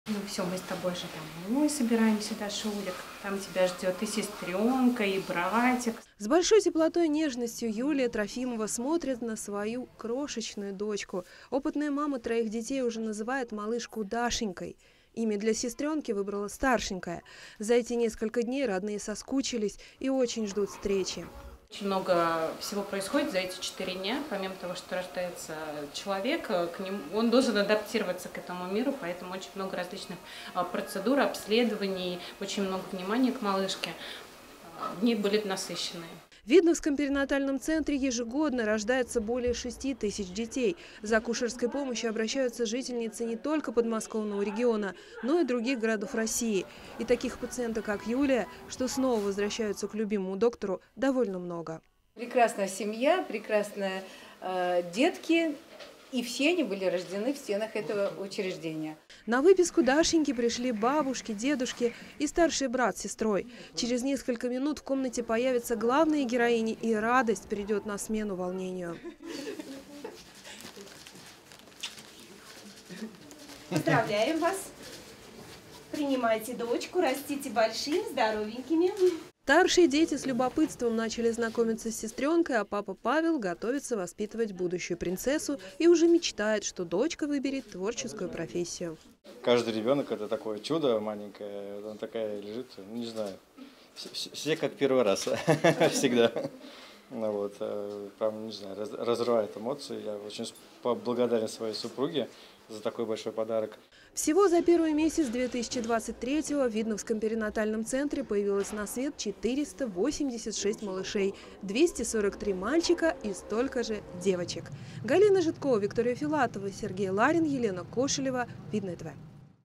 Ну все, мы с тобой же домой собираемся, Дашулик. Там тебя ждет и сестренка, и братик. С большой теплотой и нежностью Юлия Трофимова смотрит на свою крошечную дочку. Опытная мама троих детей уже называет малышку Дашенькой. Имя для сестренки выбрала старшенькая. За эти несколько дней родные соскучились и очень ждут встречи. Очень много всего происходит за эти 4 дня. Помимо того, что рождается человек, он должен адаптироваться к этому миру, поэтому очень много различных процедур, обследований, очень много внимания к малышке. Дни были насыщенные. В Видновском перинатальном центре ежегодно рождается более 6 тысяч детей. За акушерской помощью обращаются жительницы не только подмосковного региона, но и других городов России. И таких пациенток, как Юлия, что снова возвращаются к любимому доктору, довольно много. Прекрасная семья, прекрасные детки, и все они были рождены в стенах этого учреждения. На выписку Дашеньки пришли бабушки, дедушки и старший брат с сестрой. Через несколько минут в комнате появятся главные героини, и радость придет на смену волнению. Поздравляем вас! Принимайте дочку, растите большими, здоровенькими. Старшие дети с любопытством начали знакомиться с сестренкой, а папа Павел готовится воспитывать будущую принцессу и уже мечтает, что дочка выберет творческую профессию. Каждый ребенок – это такое чудо маленькое, она такая лежит, не знаю, все как первый раз, всегда. Ну вот, прям, не знаю, разрывает эмоции. Я очень благодарен своей супруге за такой большой подарок. Всего за первый месяц 2023-го в Видновском перинатальном центре появилось на свет 486 малышей, 243 мальчика и столько же девочек. Галина Житкова, Виктория Филатова, Сергей Ларин, Елена Кошелева. Видное ТВ.